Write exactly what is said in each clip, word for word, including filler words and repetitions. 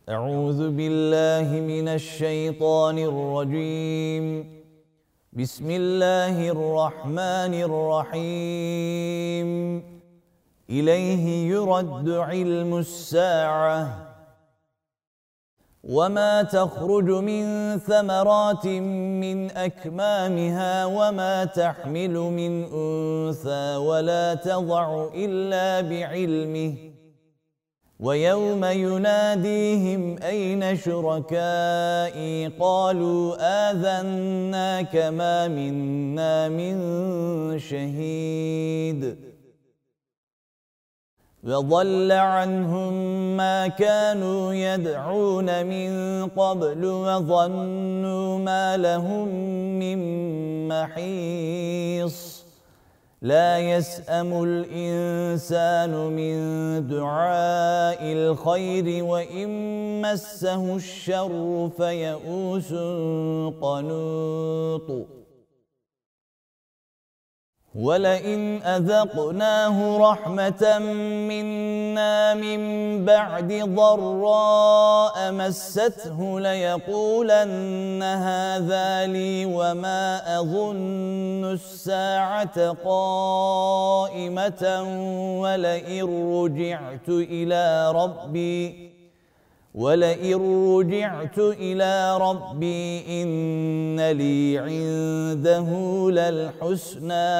أعوذ بالله من الشيطان الرجيم. بسم الله الرحمن الرحيم. إليه يرد علم الساعة وما تخرج من ثمرات من أكمامها وما تحمل من أنثى ولا تضع إلا بعلمه ويوم يناديهم أين شركائي قالوا آذناك ما منا من شهيد وضل عنهم ما كانوا يدعون من قبل وظنوا ما لهم من محيص لا يسأم الإنسان من دعاء الخير وإن مسه الشر فيئوس قنوط ولئن أذقناه رحمة منا من بعد ضراء مسته ليقولن هذا لي وما أظن الساعة قائمة ولئن رجعت إلى ربي ولئن رجعت إلى ربي إن لي عنده للحسنى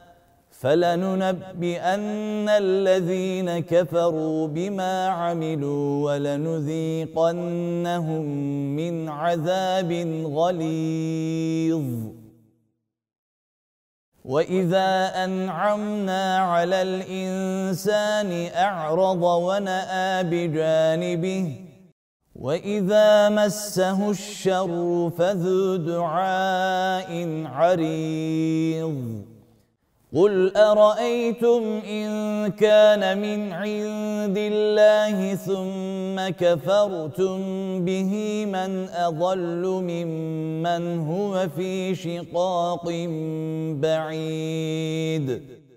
فلننبئن الذين كفروا بما عملوا ولنذيقنهم من عذاب غليظ. وإذا أنعمنا على الإنسان أعرض ونأى بجانبه وإذا مسه الشر فذو دعاء عريض. قل أرأيتم إن كان من عند الله ثم كفرتم به من أضل ممن هو في شقاق بعيد.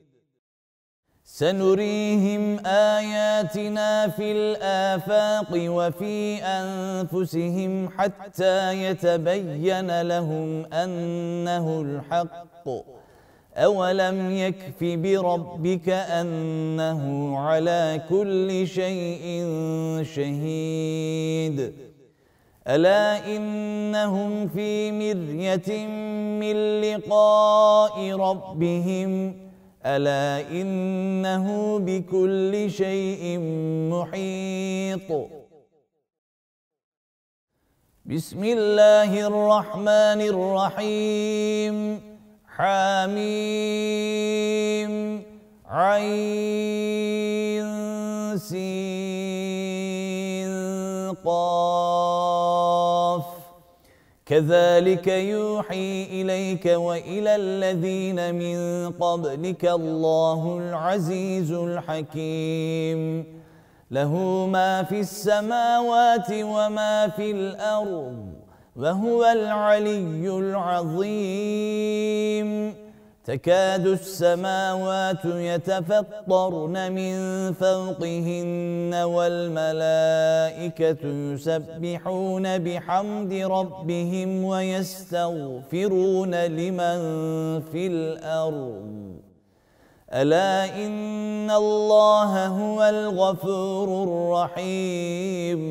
سنريهم آياتنا في الآفاق وفي أنفسهم حتى يتبين لهم أنه الحق أولم يكف بربك أنه على كل شيء شهيد. ألا إنهم في مرية من لقاء ربهم ألا إنه بكل شيء محيط. بسم الله الرحمن الرحيم. حاميم عين سين قاف كذلك يوحي إليك وإلى الذين من قبلك الله العزيز الحكيم له ما في السماوات وما في الأرض وهو العلي العظيم. تكاد السماوات يتفطرن من فوقهن والملائكة يسبحون بحمد ربهم ويستغفرون لمن في الأرض ألا إن الله هو الغفور الرحيم.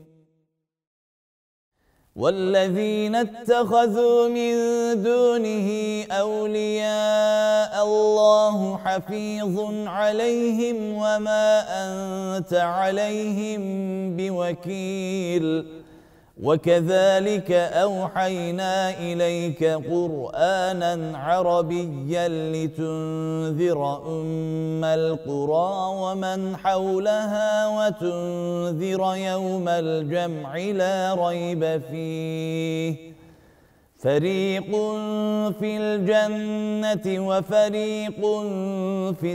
والذين اتخذوا من دونه أولياء الله حفيظ عليهم وما أنت عليهم بوكيل. وكذلك أوحينا إليك قرآنا عربيا لتنذر أم القرى ومن حولها وتنذر يوم الجمع لا ريب فيه فريق في الجنة وفريق في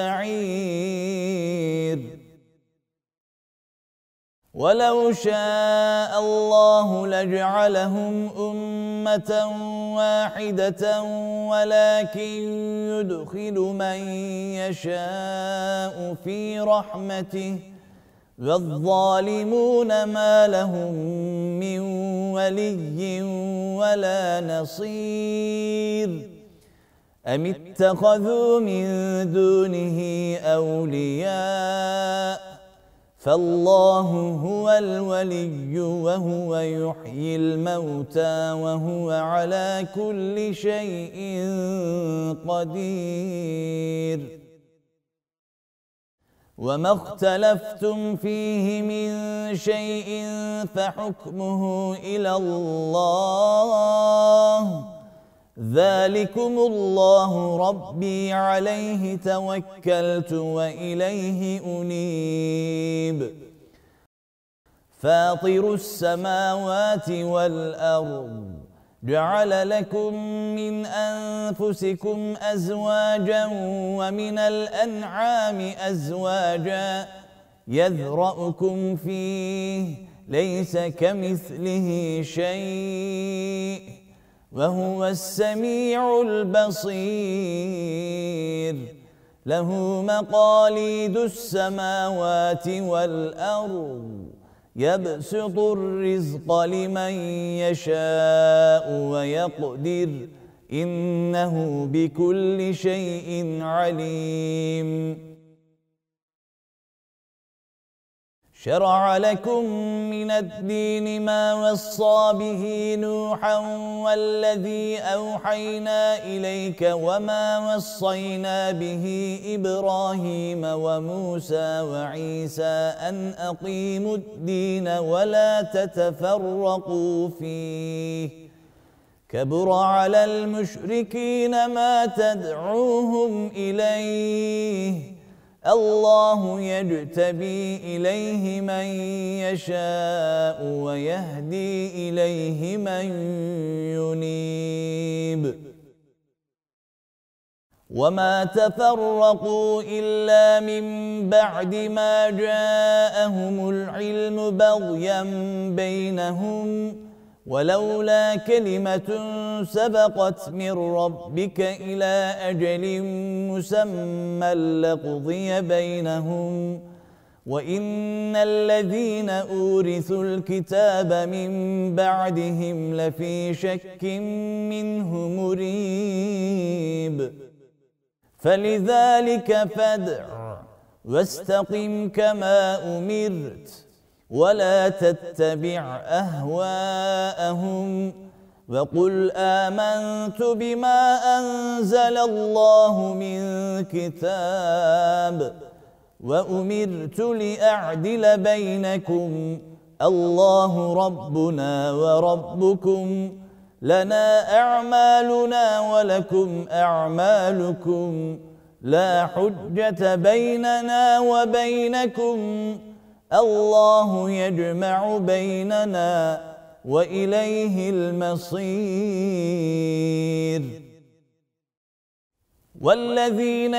السعير. ولو شاء الله لجعلهم أمة واحدة ولكن يدخل من يشاء في رحمته والظالمون ما لهم من ولي ولا نصير أم اتخذوا من دونه أولياء فالله هو الولي وهو يحيي الموتى وهو على كل شيء قدير وما اختلفتم فيه من شيء فحكمه إلى الله ذلكم الله ربي عليه توكلت وإليه أنيب فاطر السماوات والأرض جعل لكم من أنفسكم أزواجا ومن الأنعام أزواجا يذرأكم فيه ليس كمثله شيء وهو السميع البصير له مقاليد السماوات والأرض يبسط الرزق لمن يشاء ويقدر إنه بكل شيء عليم شرع لكم من الدين ما وصى به نوحا والذي أوحينا إليك وما وصينا به إبراهيم وموسى وعيسى أن أقيموا الدين ولا تتفرقوا فيه كبر على المشركين ما تدعوهم إليه الله يجتبي إليه من يشاء ويهدي إليه من ينيب وما تفرقوا إلا من بعد ما جاءهم العلم بغيا بينهم ولولا كلمة سبقت من ربك إلى أجل مسمى لقضي بينهم وإن الذين أورثوا الكتاب من بعدهم لفي شك منه مريب فلذلك فادع واستقم كما أمرت ولا تتبع أهواءهم وقل آمنت بما أنزل الله من كتاب وأمرت لأعدل بينكم الله ربنا وربكم لنا أعمالنا ولكم أعمالكم لا حجة بيننا وبينكم الله يجمع بيننا وإليه المصير والذين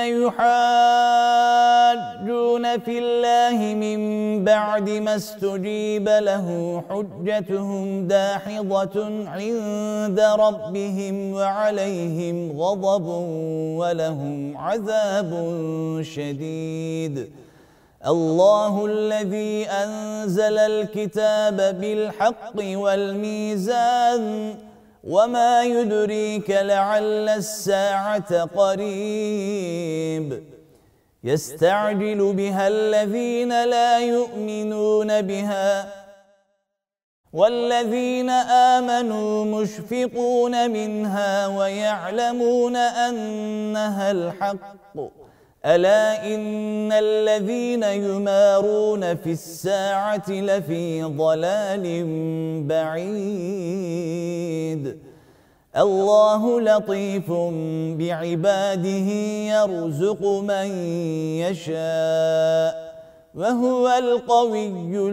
يحاجون في الله من بعد ما استجيب له حجتهم داحضة عند ربهم وعليهم غضب ولهم عذاب شديد الله الذي أنزل الكتاب بالحق والميزان وما يدريك لعل الساعة قريب يستعجل بها الذين لا يؤمنون بها والذين آمنوا مشفقون منها ويعلمون أنها الحق ألا إن الذين يمارون في الساعة لفي ضلال بعيد الله لطيف بعباده يرزق من يشاء وهو القوي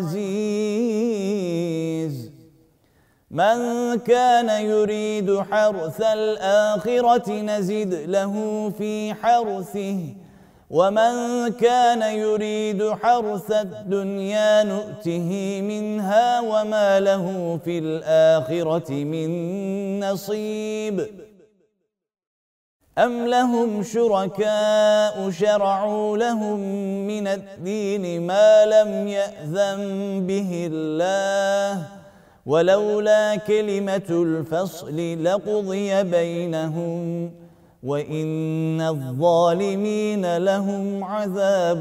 العزيز من كان يريد حرث الآخرة نزد له في حرثه ومن كان يريد حرث الدنيا نؤته منها وما له في الآخرة من نصيب أم لهم شركاء شرعوا لهم من الدين ما لم يأذن به الله ولولا كلمة الفصل لقضي بينهم وإن الظالمين لهم عذاب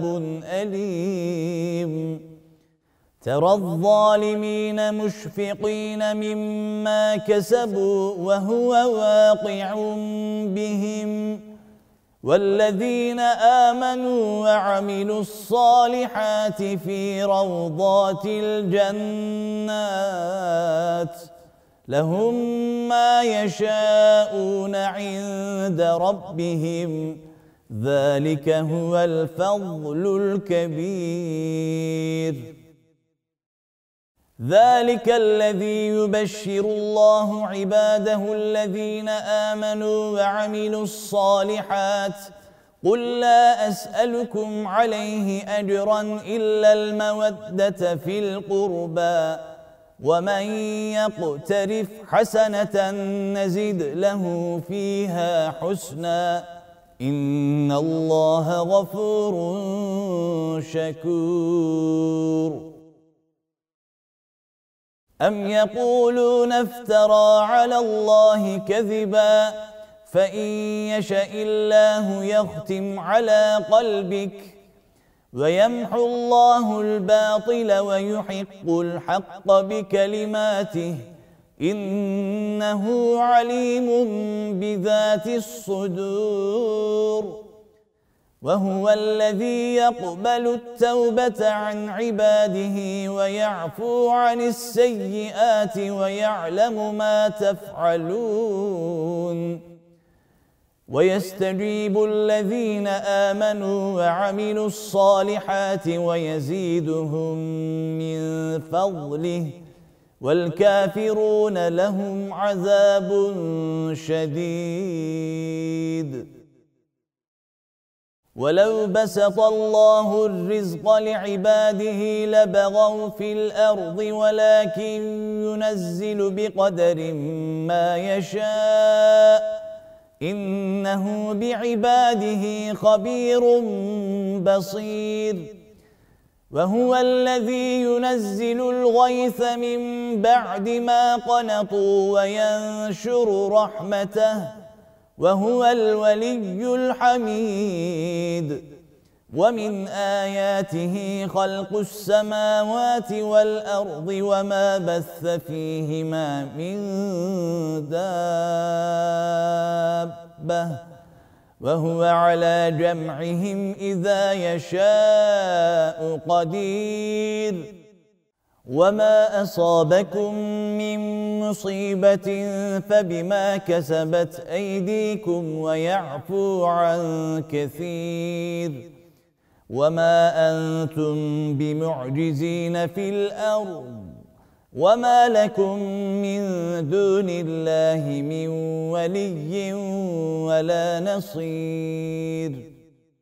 أليم ترى الظالمين مشفقين مما كسبوا وهو واقع بهم والذين آمنوا وعملوا الصالحات في روضات الجنات لهم ما يشاءون عند ربهم ذلك هو الفضل الكبير ذلك الذي يبشر الله عباده الذين آمنوا وعملوا الصالحات قل لا أسألكم عليه أجرا إلا المودة في القربى ومن يقترف حسنة نزد له فيها حسنا إن الله غفور شكور أم يقولون افترى على الله كذبا فإن يشأ الله يختم على قلبك ويمحو الله الباطل ويحق الحق بكلماته إنه عليم بذات الصدور وهو الذي يقبل التوبة عن عباده ويعفو عن السيئات ويعلم ما تفعلون ويستجيب الذين آمنوا وعملوا الصالحات ويزيدهم من فضله والكافرون لهم عذاب شديد ولو بسط الله الرزق لعباده لبغوا في الأرض ولكن ينزل بقدر ما يشاء إنه بعباده خبير بصير وهو الذي ينزل الغيث من بعد ما قنطوا وينشر رحمته وهو الولي الحميد ومن آياته خلق السماوات والأرض وما بث فيهما من دابة وهو على جمعهم إذا يشاء قدير وما أصابكم من مصيبة فبما كسبت أيديكم ويعفو عن كثير وما أنتم بمعجزين في الأرض وما لكم من دون الله من ولي ولا نصير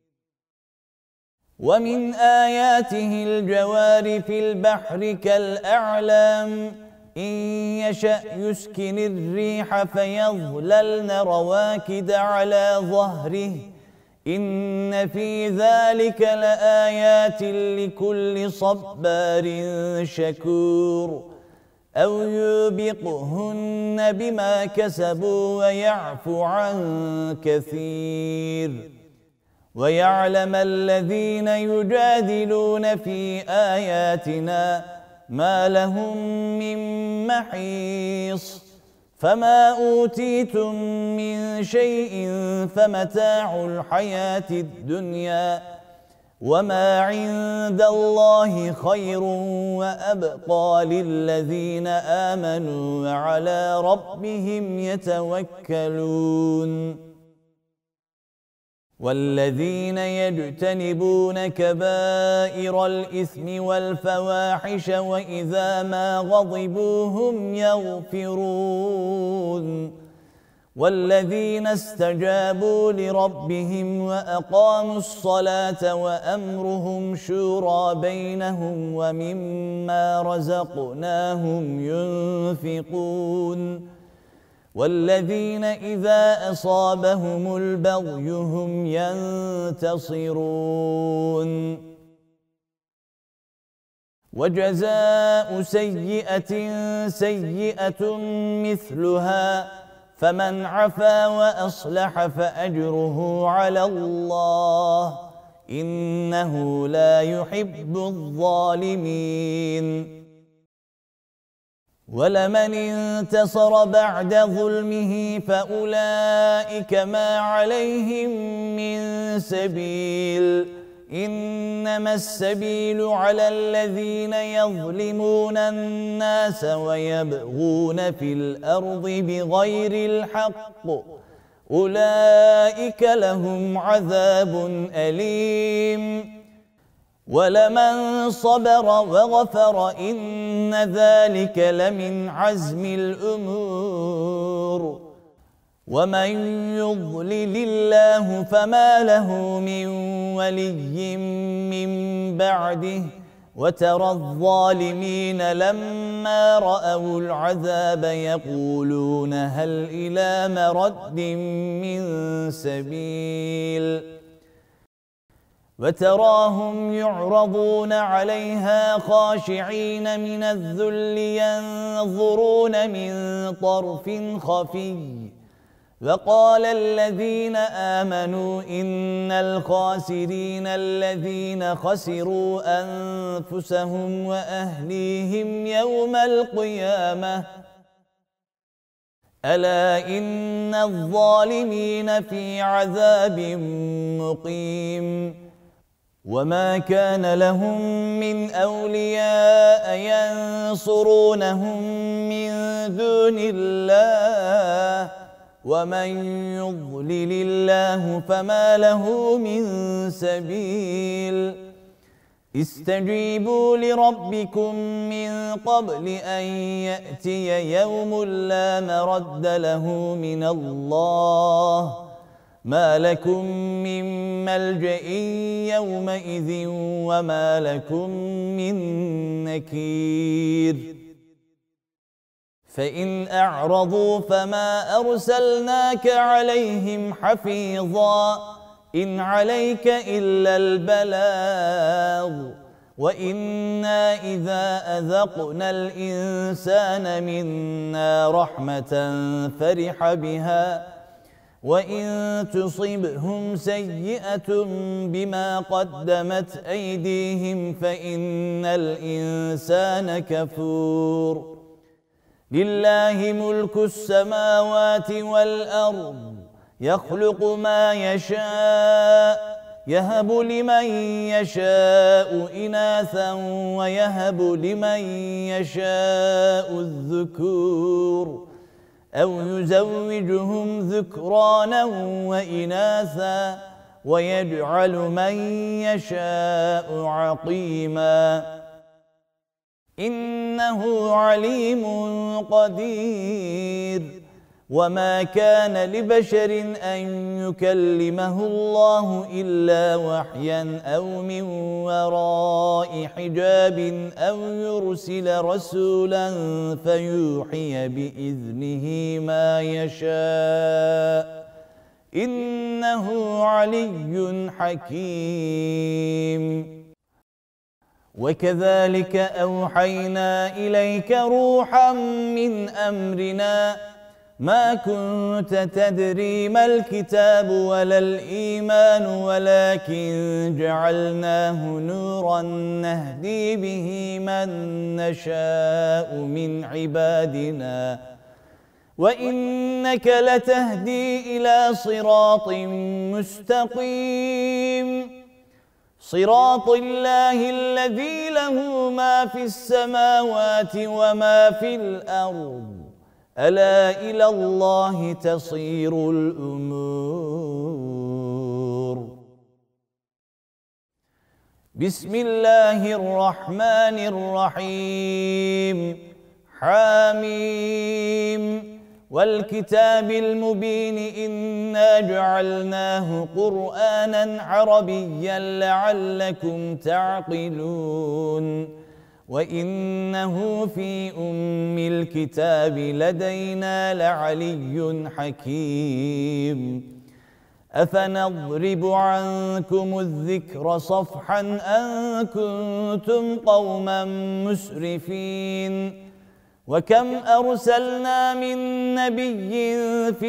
ومن آياته الجوار في البحر كالأعلام إن يشأ يسكن الريح فيظللن رواكد على ظهره إن في ذلك لآيات لكل صبار شكور أو يوبقهن بما كسبوا ويعفو عن كثير ويعلم الذين يجادلون في آياتنا ما لهم من محيص فما أوتيتم من شيء فمتاع الحياة الدنيا وما عند الله خير وأبقى للذين آمنوا وعلى ربهم يتوكلون والذين يجتنبون كبائر الإثم والفواحش وإذا ما غضبوا هم يغفرون والذين استجابوا لربهم وأقاموا الصلاة وأمرهم شورى بينهم ومما رزقناهم ينفقون والذين إذا أصابهم البغي هم ينتصرون وجزاء سيئة سيئة مثلها فمن عفا وأصلح فأجره على الله إنه لا يحب الظالمين ولمن انتصر بعد ظلمه فأولئك ما عليهم من سبيل إنما السبيل على الذين يظلمون الناس ويبغون في الأرض بغير الحق أولئك لهم عذاب أليم ولمن صبر وغفر إن ذلك لمن عزم الأمور ومن يضلل الله فما له من ولي من بعده وترى الظالمين لما رأوا العذاب يقولون هل إلى مرد من سبيل وتراهم يعرضون عليها خاشعين من الذل ينظرون من طرف خفي وقال الذين آمنوا إن الخاسرين الذين خسروا أنفسهم وأهليهم يوم القيامة ألا إن الظالمين في عذاب مقيم وما كان لهم من أولياء ينصرونهم من دون الله ومن يضلل الله فما له من سبيل استجيبوا لربكم من قبل أن يأتي يوم لا مرد له من الله ما لكم من ملجأ يومئذ وما لكم من نكير فإن أعرضوا فما أرسلناك عليهم حفيظا إن عليك إلا البلاغ وإنا إذا أذقنا الإنسان منا رحمة فرح بها وإن تصبهم سيئة بما قدمت أيديهم فإن الإنسان كفور لله ملك السماوات والأرض يخلق ما يشاء يهب لمن يشاء إناثا ويهب لمن يشاء الذكور أو يزوجهم ذكرانا وإناثا ويجعل من يشاء عقيما إنه عليم قدير وما كان لبشر أن يكلمه الله إلا وحيا أو من وراء حجاب أو يرسل رسولا فيوحي بإذنه ما يشاء إنه علي حكيم وكذلك أوحينا إليك روحا من أمرنا ما كنت تدري ما الكتاب ولا الإيمان ولكن جعلناه نورا نهدي به من نشاء من عبادنا وإنك لتهدي إلى صراط مستقيم صراط الله الذي له ما في السماوات وما في الأرض ألا إلى الله تصير الأمور بسم الله الرحمن الرحيم حاميم والكتاب المبين إنا جعلناه قرآنا عربيا لعلكم تعقلون وإنه في أم الكتاب لدينا لعلي حكيم أفنضرب عنكم الذكر صفحا أن كنتم قوما مسرفين وكم أرسلنا من نبي في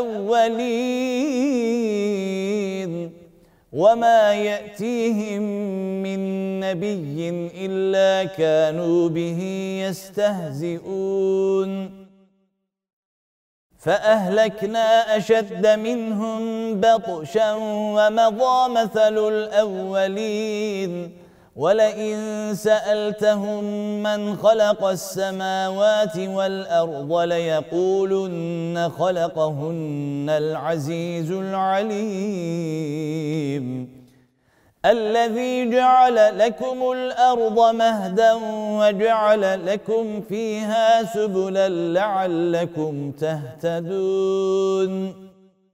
الأولين وما يأتيهم من نبي إلا كانوا به يستهزئون فأهلكنا أشد منهم بطشا ومضى مثل الأولين ولئن سألتهم من خلق السماوات والأرض ليقولن خلقهن العزيز العليم الذي جعل لكم الأرض مهدا وجعل لكم فيها سبلا لعلكم تهتدون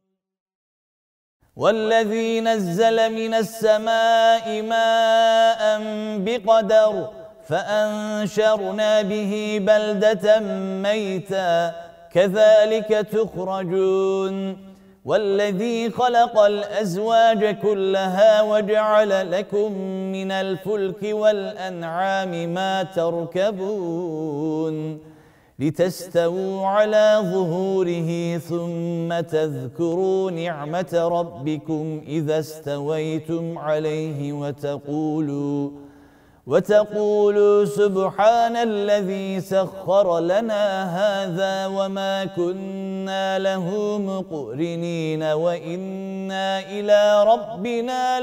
والذي نزل من السماء ماء بقدر فأنشرنا به بلدة ميتا كذلك تخرجون والذي خلق الأزواج كلها وجعل لكم من الفلك والأنعام ما تركبون لتستووا على ظهوره ثم تذكروا نعمة ربكم إذا استويتم عليه وتقولوا وتقولوا سبحان الذي سخر لنا هذا وما كنا له مقرنين وإنا إلى ربنا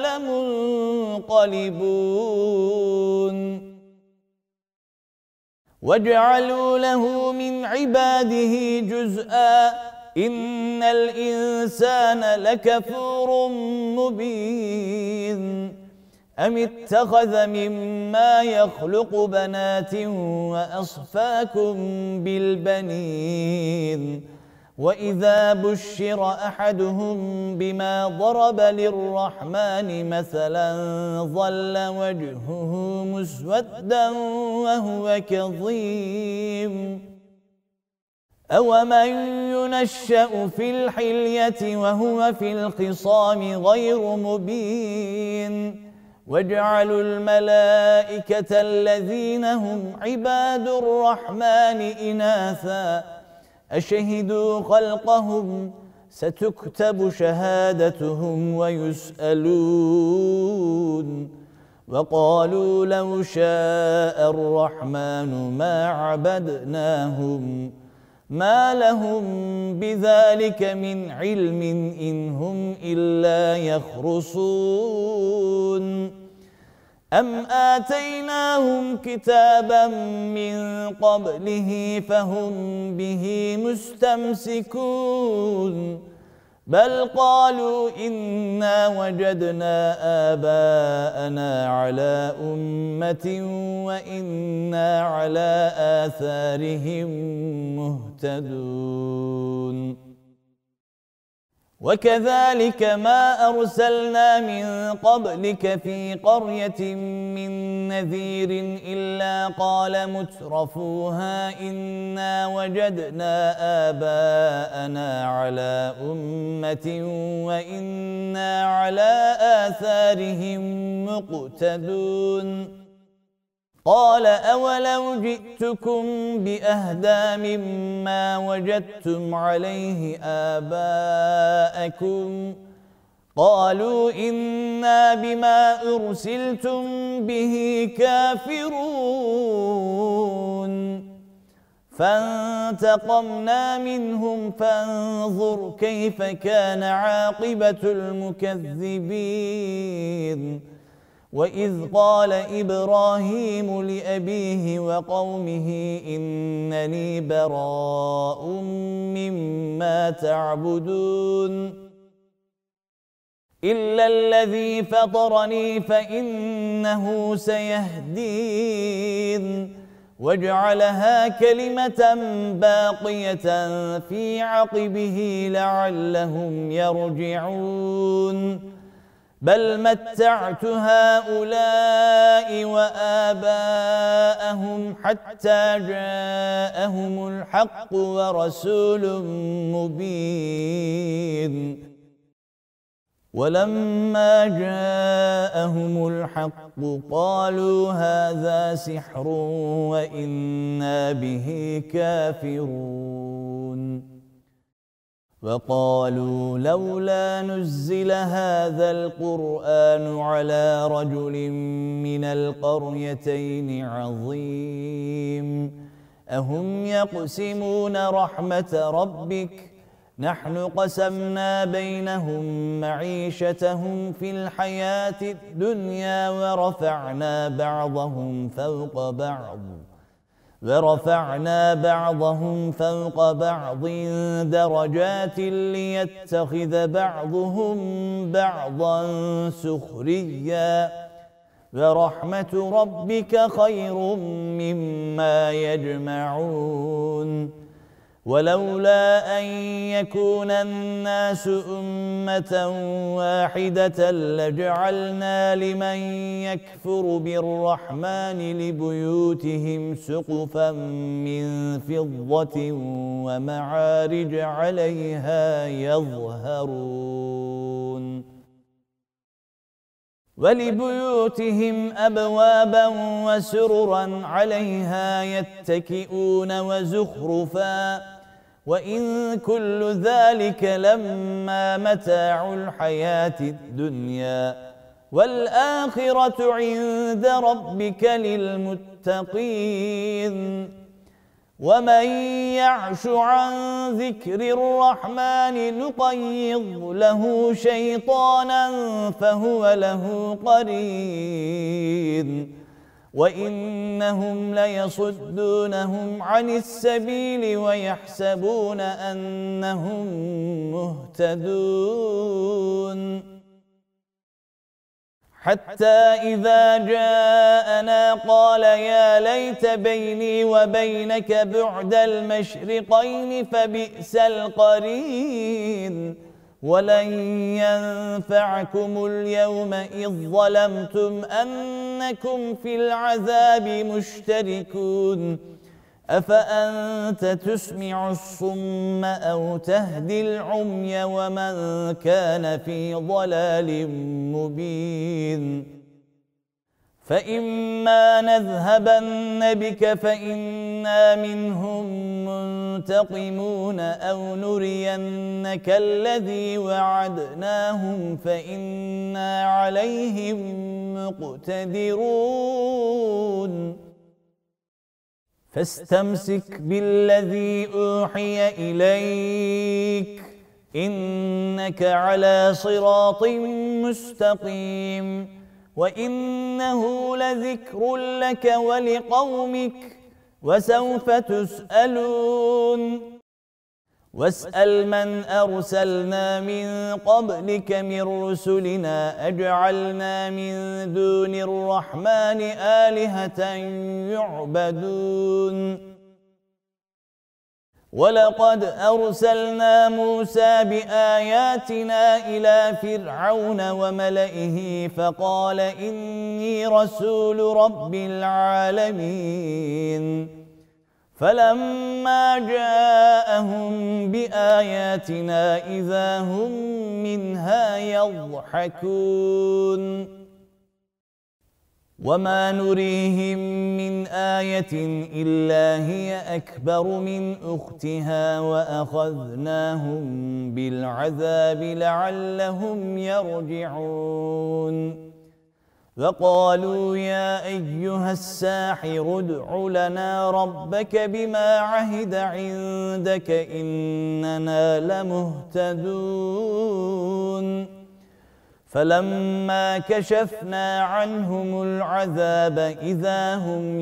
لمنقلبون وجعلوا له من عباده جزءا إن الإنسان لكفور مبين أم اتخذ مما يخلق بنات وأصفاكم بالبنين وإذا بشر أحدهم بما ضرب للرحمن مثلا ظل وجهه مسودا وهو كظيم أومن ينشأ في الحلية وهو في الخصام غير مبين وَاجْعَلُوا الْمَلَائِكَةَ الَّذِينَ هُمْ عِبَادُ الرَّحْمَنِ إِنَاثًا أَشَهِدُوا خَلْقَهُمْ سَتُكْتَبُ شَهَادَتُهُمْ وَيُسْأَلُونَ وَقَالُوا لَوْ شَاءَ الرَّحْمَنُ مَا عَبَدْنَاهُمْ مَا لَهُمْ بِذَلِكَ مِنْ عِلْمٍ إِنْ هُمْ إِلَّا يَخْرُصُونَ أَمْ آتَيْنَاهُمْ كِتَابًا مِنْ قَبْلِهِ فَهُمْ بِهِ مُسْتَمْسِكُونَ بَلْ قَالُوا إِنَّا وَجَدْنَا آبَاءَنَا عَلَى أُمَّةٍ وَإِنَّا عَلَى آثَارِهِمْ مُهْتَدُونَ وَكَذَلِكَ مَا أَرْسَلْنَا مِنْ قَبْلِكَ فِي قَرْيَةٍ مِّن نَّذِيرٍ إِلَّا قَالَ مُتْرَفُوهَا إِنَّا وَجَدْنَا آبَاءَنَا عَلَى أُمَّةٍ وَإِنَّا عَلَى آثَارِهِم مُّقْتَدُونَ قَالَ أَوَلَوْ جِئْتُكُم بِأَهْدَىٰ مِمَّا وَجَدتُّمْ عَلَيْهِ آبَاءَكُمْ قَالُوا إِنَّا بِمَا أُرْسِلْتُم بِهِ كَافِرُونَ فَانتَقَمْنَا مِنْهُمْ فَانظُرْ كَيْفَ كَانَ عَاقِبَةُ الْمُكَذِّبِينَ وَإِذْ قَالَ إِبْرَاهِيمُ لِأَبِيهِ وَقَوْمِهِ إِنَّنِي بَرَاءٌ مِّمَّا تَعْبُدُونَ إِلَّا الَّذِي فَطَرَنِي فَإِنَّهُ سَيَهْدِينِ وَاجْعَلَهَا كَلِمَةً بَاقِيَةً فِي عَقِبِهِ لَعَلَّهُمْ يَرْجِعُونَ بل متعت هؤلاء وآباءهم حتى جاءهم الحق ورسول مبين ولما جاءهم الحق قالوا هذا سحر وإنا به كافرون وقالوا لولا نزل هذا القرآن على رجل من القريتين عظيم أهم يقسمون رحمة ربك نحن قسمنا بينهم معيشتهم في الحياة الدنيا ورفعنا بعضهم فوق بعض ورفعنا بعضهم فوق بعض درجات ليتخذ بعضهم بعضا سخريا ورحمة ربك خير مما يجمعون ولولا أن يكون الناس أمة واحدة لجعلنا لمن يكفر بالرحمن لبيوتهم سقفا من فضة ومعارج عليها يظهرون ولبيوتهم أبوابا وسررا عليها يتكئون وزخرفا وإن كل ذلك لما متاع الحياة الدنيا والآخرة عند ربك للمتقين ومن يعش عن ذكر الرحمن نقيض له شيطانا فهو له قرين وإنهم ليصدونهم عن السبيل ويحسبون أنهم مهتدون حتى إذا جاءنا قال يا ليت بيني وبينك بعد المشرقين فبئس القرين ولن ينفعكم اليوم إذ ظلمتم أنكم في العذاب مشتركون أفأنت تسمع الصم أو تهدي العمي ومن كان في ضلال مبين فإما نذهبن بك فإنا منهم منتقمون أو نرينك الذي وعدناهم فإنا عليهم مقتدرون فاستمسك بالذي أوحي إليك إنك على صراط مستقيم وإنه لذكر لك ولقومك وسوف تسألون واسأل من أرسلنا من قبلك من رسلنا أجعلنا من دون الرحمن آلهة يعبدون ولقد أرسلنا موسى بآياتنا إلى فرعون وملئه فقال إني رسول رب العالمين فلما جاءهم بآياتنا إذا هم منها يضحكون وما نريهم من آية إلا هي أكبر من أختها وأخذناهم بالعذاب لعلهم يرجعون وقالوا يا أيها الساحر ادع لنا ربك بما عهد عندك إننا لمهتدون فلما كشفنا عنهم العذاب إذا هم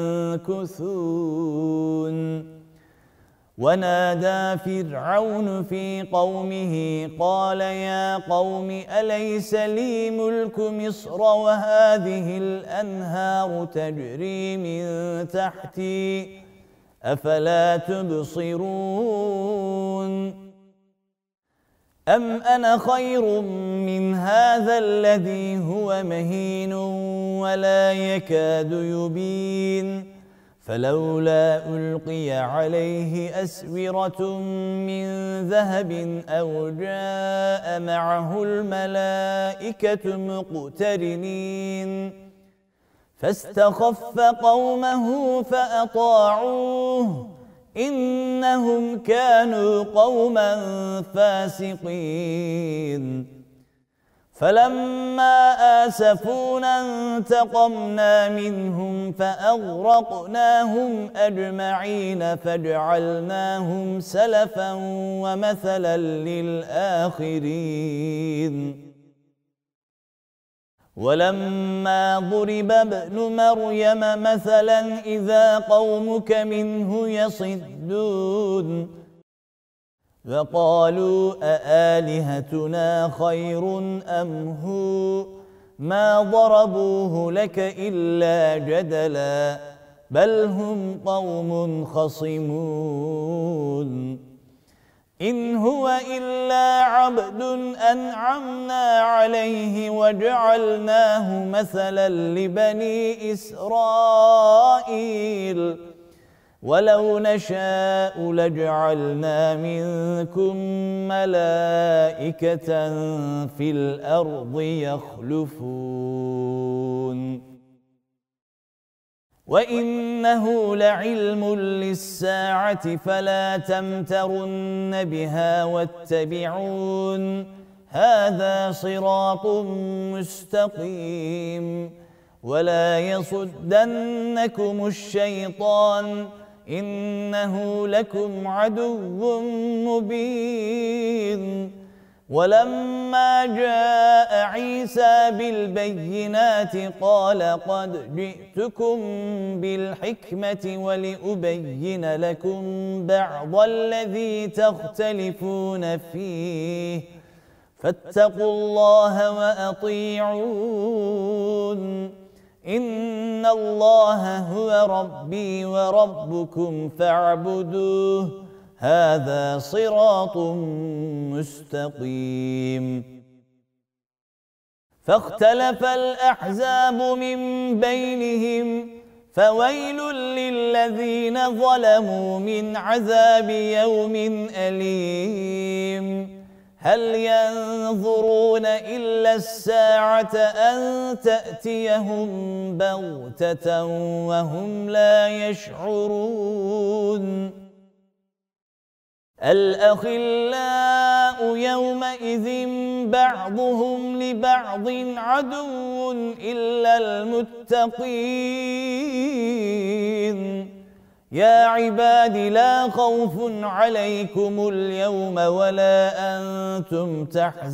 ينكثون ونادى فرعون في قومه قال يا قوم أليس لي ملك مصر وهذه الأنهار تجري من تحتي أفلا تبصرون أم أنا خير من هذا الذي هو مهين ولا يكاد يبين فلولا ألقي عليه أسورة من ذهب أو جاء معه الملائكة مقترنين فاستخف قومه فأطاعوه إنهم كانوا قوما فاسقين فلما آسفونا انتقمنا منهم فأغرقناهم أجمعين فجعلناهم سلفا ومثلا للآخرين ولما ضرب ابن مريم مثلا إذا قومك منه يصدون وقالوا أآلهتنا خير أم هو ما ضربوه لك إلا جدلا بل هم قوم خصمون إن هو إلا عبد أنعمنا عليه وجعلناه مثلا لبني إسرائيل ولو نشاء لجعلنا منكم ملائكة في الأرض يخلفون وإنه لعلم للساعة فلا تمترن بها واتبعون هذا صراط مستقيم ولا يصدنكم الشيطان إنه لكم عدو مبين ولما جاء عيسى بالبينات قال قد جئتكم بالحكمة ولأبين لكم بعض الذي تختلفون فيه فاتقوا الله وأطيعون إن الله هو ربي وربكم فاعبدوه هذا صراط مستقيم فاختلف الأحزاب من بينهم فويل للذين ظلموا من عذاب يوم أليم هل ينظرون إلا الساعة أن تأتيهم بغتة وهم لا يشعرون الأخلاء يومئذ بعضهم لبعض عدو إلا المتقين يا عباد لا خوف عليكم اليوم ولا أنتم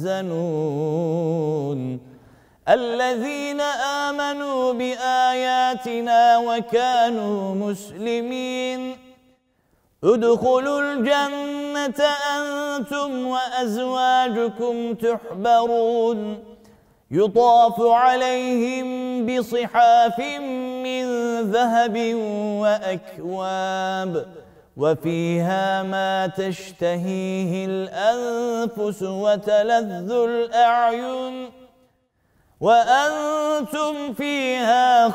تحزنون الذين آمنوا بآياتنا وكانوا مسلمين ادخلوا الجنة أنتم وأزواجكم تحبرون يطاف عليهم بصحاف من ذهب وأكواب وفيها ما تشتهيه الأنفس وتلذ الأعين وأنتم فيها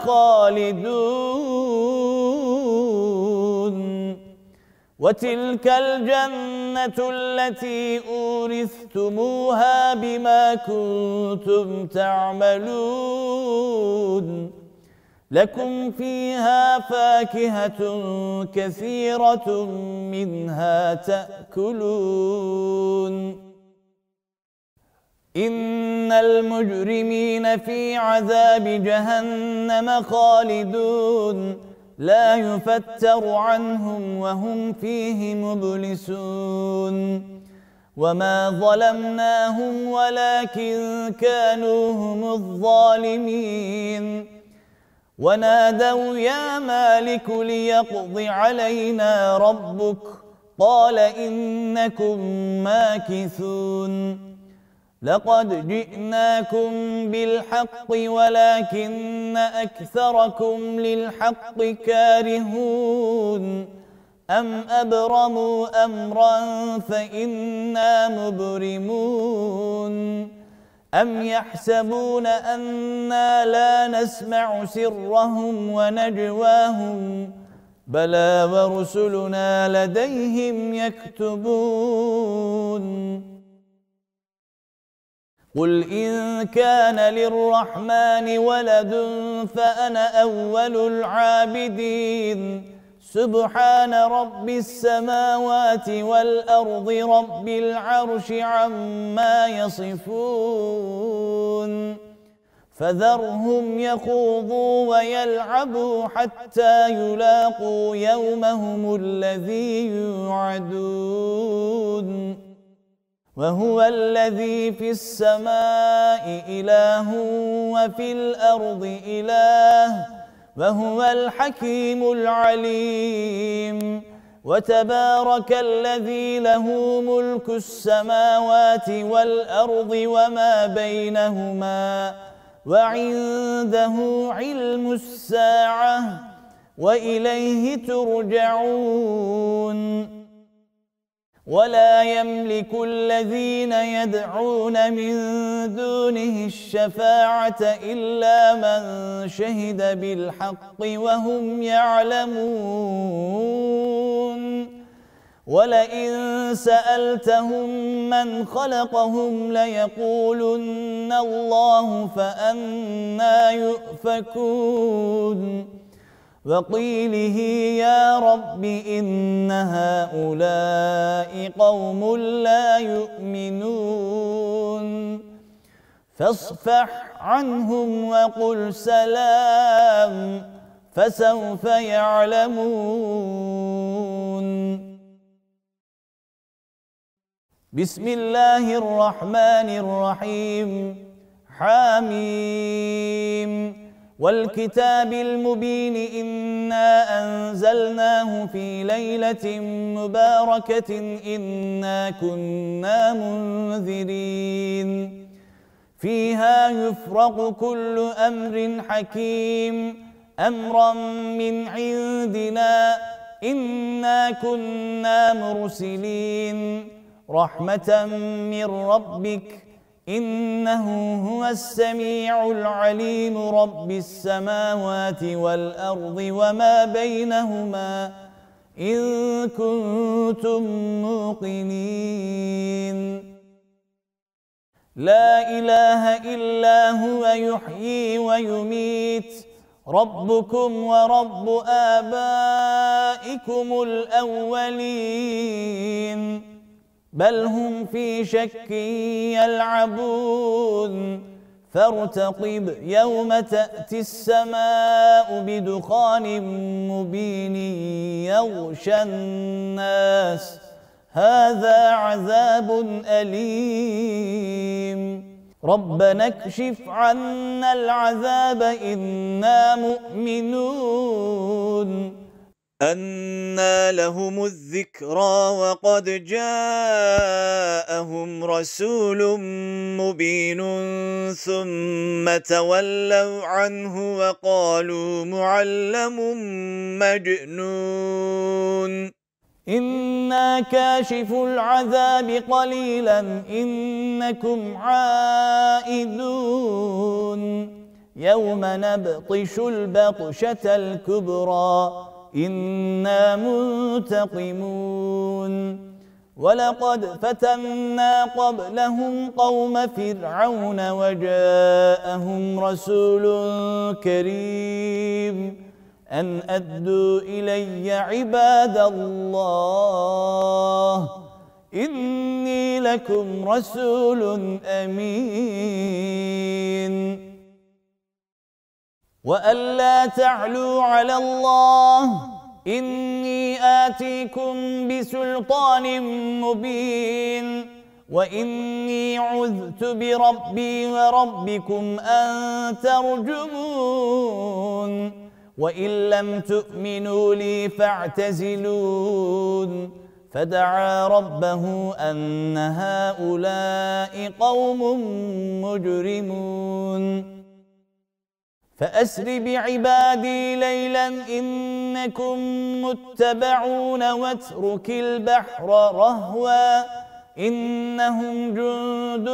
خالدون وتلك الجنة التي أورثتموها بما كنتم تعملون لكم فيها فاكهة كثيرة منها تأكلون إن المجرمين في عذاب جهنم خالدون لا يفتر عنهم وهم فيه مبلسون وما ظلمناهم ولكن كانوا هم الظالمين ونادوا يا مالك ليقض علينا ربك قال إنكم ماكثون لقد جئناكم بالحق ولكن أكثركم للحق كارهون أم أبرموا أمرا فإنا مبرمون أم يحسبون أنا لا نسمع سرهم ونجواهم بلى ورسلنا لديهم يكتبون قل إن كان للرحمن ولد فأنا أول العابدين سبحان رب السماوات والأرض رب العرش عما يصفون فذرهم يخوضوا ويلعبوا حتى يلاقوا يومهم الذي يوعدون وهو الذي في السماء إله وفي الأرض إله وهو الحكيم العليم وتبارك الذي له ملك السماوات والأرض وما بينهما وعنده علم الساعة وإليه ترجعون ولا يملك الذين يدعون من دونه الشفاعة إلا من شهد بالحق وهم يعلمون ولئن سألتهم من خلقهم ليقولن الله فأنى يؤفكون وقيله يا رب إن هؤلاء قوم لا يؤمنون فاصفح عنهم وقل سلام فسوف يعلمون بسم الله الرحمن الرحيم حميم والكتاب المبين إنا أنزلناه في ليلة مباركة إنا كنا منذرين فيها يفرق كل أمر حكيم أمرا من عندنا إنا كنا مرسلين رحمة من ربك إنه هو السميع العليم رب السماوات والأرض وما بينهما إن كنتم موقنين لا إله إلا هو يحيي ويميت ربكم ورب آبائكم الأولين بل هم في شك يلعبون فارتقب يوم تأتي السماء بدخان مبين يغشى الناس هذا عذاب أليم ربنا اكشف عنا العذاب إنا مؤمنون أنى لهم الذكرى وقد جاءهم رسول مبين ثم تولوا عنه وقالوا معلم مجنون إنا كاشف العذاب قليلا إنكم عائدون يوم نبطش البطشة الكبرى إنا منتقمون ولقد فتنا قبلهم قوم فرعون وجاءهم رسول كريم أن أدوا إلي عباد الله إني لكم رسول أمين وأن لا تعلوا على الله إني آتيكم بسلطان مبين وإني عذت بربي وربكم أن ترجمون وإن لم تؤمنوا لي فاعتزلون فدعا ربه أن هؤلاء قوم مجرمون فأسر بعبادي ليلا إنكم متبعون واترك البحر رهوا إنهم جند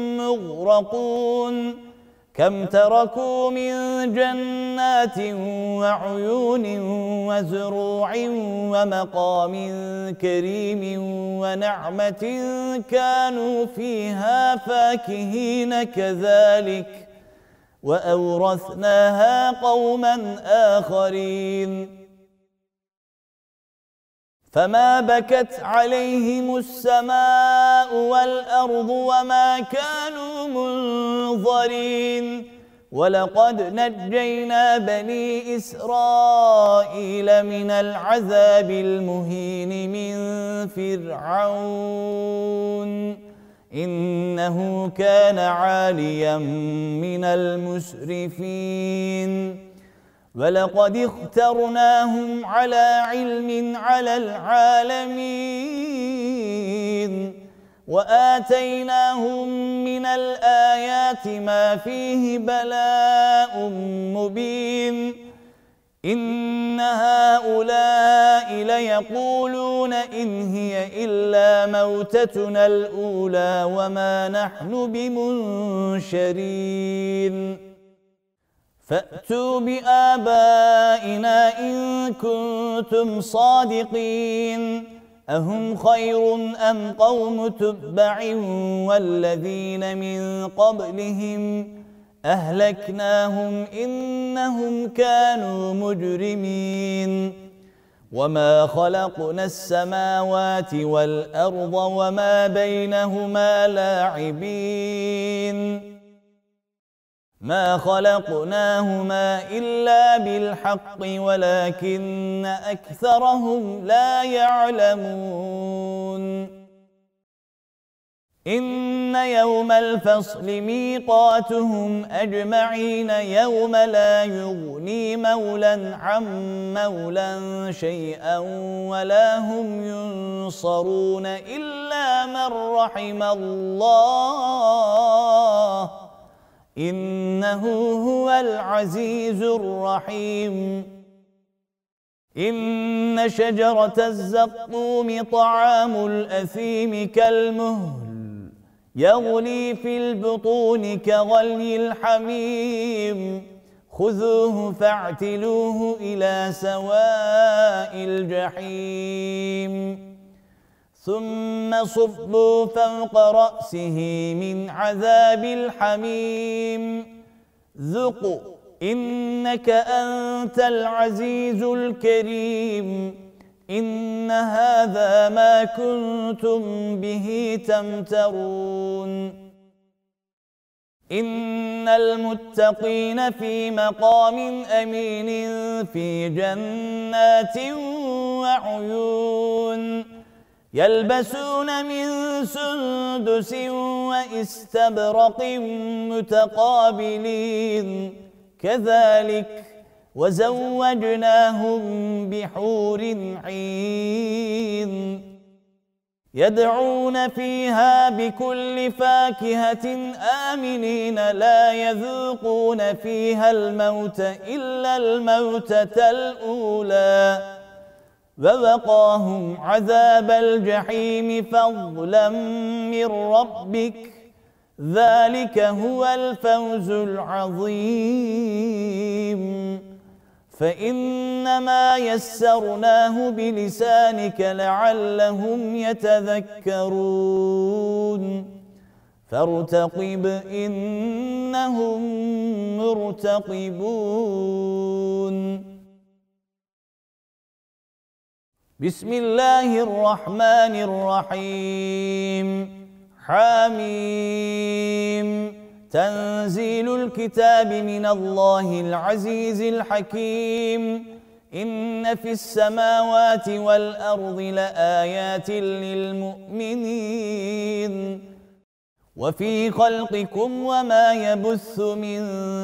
مغرقون كم تركوا من جنات وعيون وزروع ومقام كريم ونعمة كانوا فيها فاكهين كذلك وأورثناها قوما آخرين فما بكت عليهم السماء والأرض وما كانوا منظرين ولقد نجينا بني إسرائيل من العذاب المهين من فرعون إنه كان عاليا من المسرفين ولقد اخترناهم على علم على العالمين وآتيناهم من الآيات ما فيه بلاء مبين إن هؤلاء ليقولون إن هي إلا موتتنا الأولى وما نحن بمنشرين فأتوا بآبائنا إن كنتم صادقين أهم خير أم قوم تبع والذين من قبلهم أهلكناهم إنهم كانوا مجرمين وما خلقنا السماوات والأرض وما بينهما لاعبين ما خلقناهما إلا بالحق ولكن أكثرهم لا يعلمون إن يوم الفصل ميقاتهم أجمعين يوم لا يغني مولا عن مولا شيئا ولا هم ينصرون إلا من رحم الله إنه هو العزيز الرحيم إن شجرة الزقوم طعام الأثيم كالمهل يغلي في البطون كغلي الحميم خذوه فاعتلوه إلى سواء الجحيم ثم صبوا فوق رأسه من عذاب الحميم ذق إنك أنت العزيز الكريم إن هذا ما كنتم به تمترون إن المتقين في مقام أمين في جنات وعيون يلبسون من سندس وإستبرق متقابلين كذلك وزوجناهم بحور عين يدعون فيها بكل فاكهة آمنين لا يذوقون فيها الموت إلا الموتة الأولى ووقاهم عذاب الجحيم فضلا من ربك ذلك هو الفوز العظيم فإنما يسرناه بلسانك لعلهم يتذكرون فارتقب إنهم مرتقبون بسم الله الرحمن الرحيم حميم تنزيل الكتاب من الله العزيز الحكيم إن في السماوات والأرض لآيات للمؤمنين وفي خلقكم وما يبث من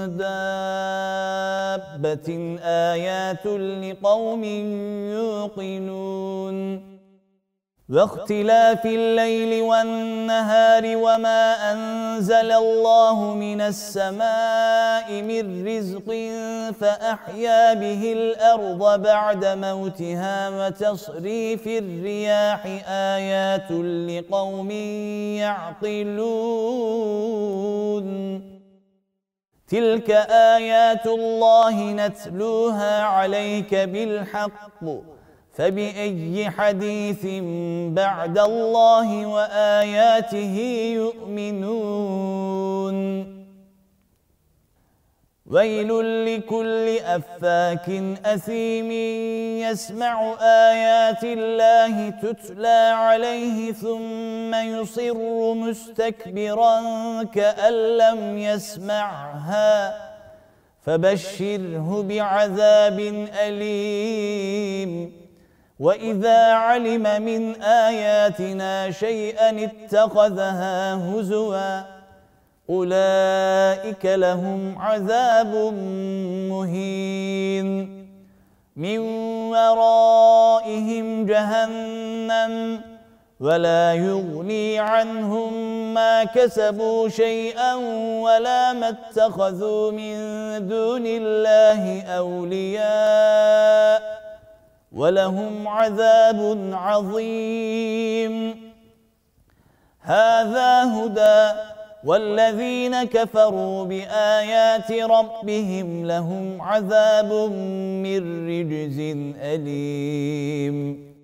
دابة آيات لقوم يوقنون واختلاف الليل والنهار وما أنزل الله من السماء من رزق فأحيا به الأرض بعد موتها وتصريف الرياح آيات لقوم يعقلون تلك آيات الله نتلوها عليك بالحق فبأي حديث بعد الله وآياته يؤمنون ويل لكل أفاك أثيم يسمع آيات الله تتلى عليه ثم يصر مستكبرا كأن لم يسمعها فبشره بعذاب أليم وإذا علم من آياتنا شيئا اتخذها هزوا أولئك لهم عذاب مهين من ورائهم جهنم ولا يغني عنهم ما كسبوا شيئا ولا ما اتخذوا من دون الله أولياء ولهم عذاب عظيم هذا هدى والذين كفروا بآيات ربهم لهم عذاب من رجز أليم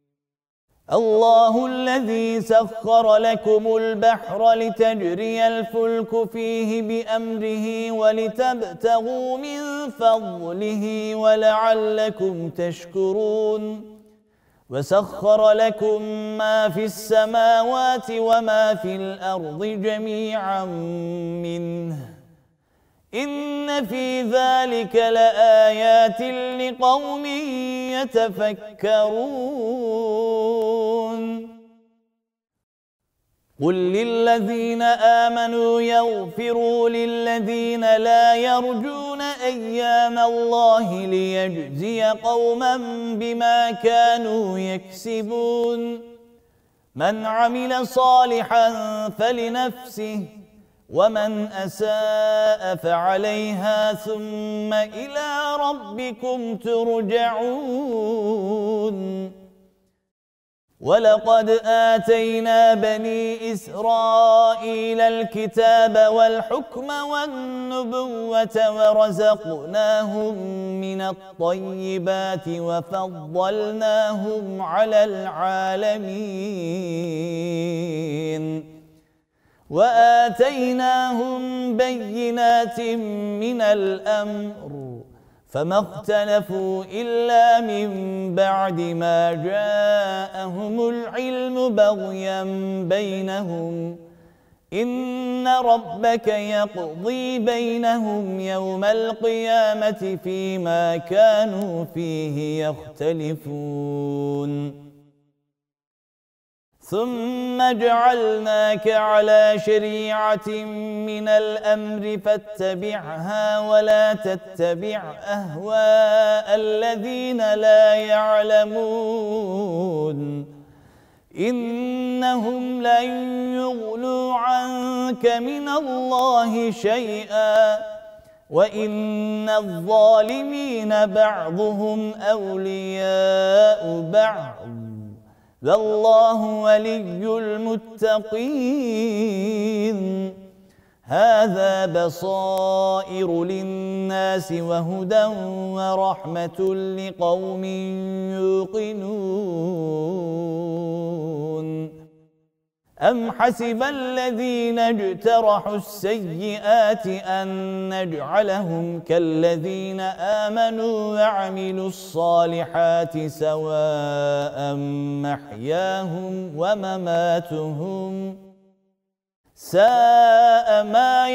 الله الذي سخر لكم البحر لتجري الفلك فيه بأمره ولتبتغوا من فضله ولعلكم تشكرون وسخر لكم ما في السماوات وما في الأرض جميعا منه إن في ذلك لآيات لقوم يتفكرون قل للذين آمنوا يغفروا للذين لا يرجون أيام الله ليجزي قوما بما كانوا يكسبون من عمل صالحا فلنفسه ومن أساء فعليها ثم إلى ربكم ترجعون ولقد آتينا بني إسرائيل الكتاب والحكم والنبوة ورزقناهم من الطيبات وفضلناهم على العالمين وآتيناهم بينات من الأمر فما اختلفوا إلا من بعد ما جاءهم العلم بغيا بينهم إن ربك يقضي بينهم يوم القيامة فيما كانوا فيه يختلفون ثم جعلناك على شريعة من الأمر فاتبعها ولا تتبع أهواء الذين لا يعلمون إنهم لن يغنوا عنك من الله شيئا وإن الظالمين بعضهم أولياء بعض والله ولي المتقين هذا بصائر للناس وهدى ورحمة لقوم يوقنون أم حسب الذين اجترحوا السيئات أن نجعلهم كالذين آمنوا وعملوا الصالحات سواء محياهم ومماتهم ساء ما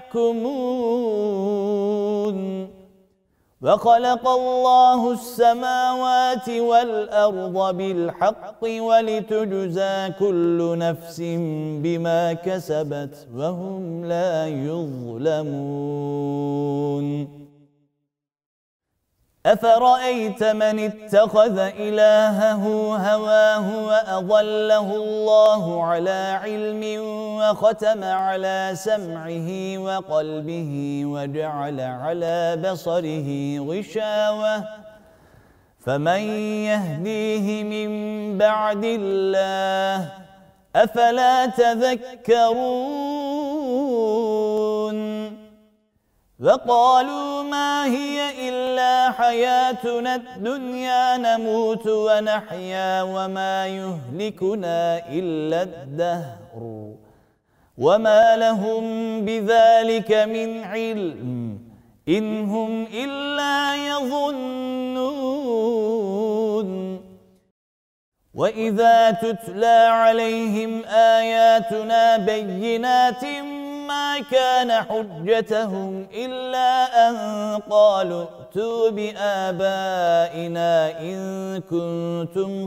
يحكمون وخلق الله السماوات والأرض بالحق ولتجزى كل نفس بما كسبت وهم لا يظلمون أفرأيت من اتخذ إلهه هواه وأضله الله على علم وختم على سمعه وقلبه وجعل على بصره غشاوة فمن يهديه من بعد الله أفلا تذكرون وقالوا ما هي إلا حياتنا الدنيا نموت ونحيا وما يهلكنا إلا الدهر وما لهم بذلك من علم إن هم إلا يظنون وإذا تتلى عليهم آياتنا بينات ما كان حجتهم إلا أن قالوا ائتوا بآبائنا إن كنتم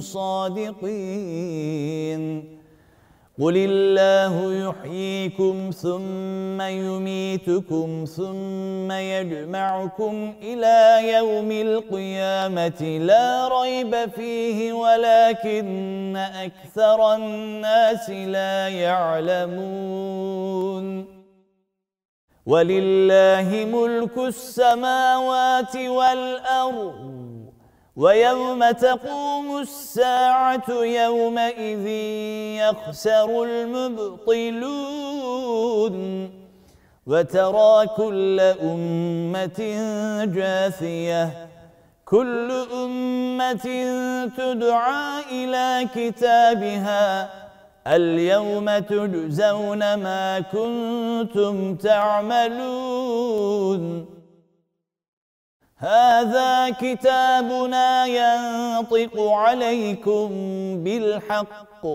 صادقين قل الله يحييكم ثم يميتكم ثم يجمعكم إلى يوم القيامة لا ريب فيه ولكن أكثر الناس لا يعلمون ولله ملك السماوات والأرض ويوم تقوم الساعة يومئذ يخسر المبطلون وترى كل أمة جاثية كل أمة تدعى إلى كتابها اليوم تجزون ما كنتم تعملون هذا كتابنا ينطق عليكم بالحق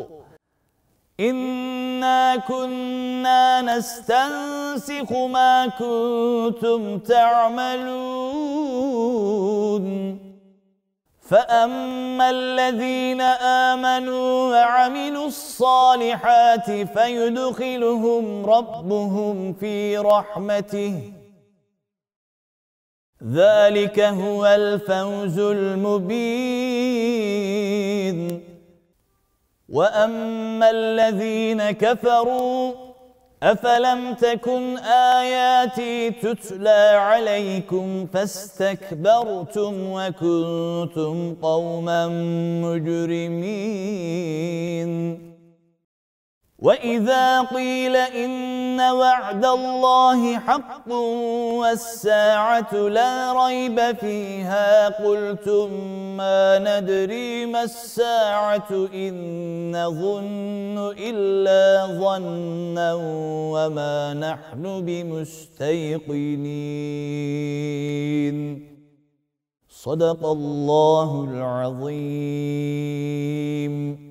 إنا كنا نستنسخ ما كنتم تعملون فأما الذين آمنوا وعملوا الصالحات فيدخلهم ربهم في رحمته ذلك هو الفوز المبين وأما الذين كفروا أفلم تكن آياتي تتلى عليكم فاستكبرتم وكنتم قوما مجرمين وإذا قيل إن وعد الله حق والساعة لا ريب فيها قلتم ما ندري ما الساعة إن نظن إلا ظنا وما نحن بمستيقنين صدق الله العظيم.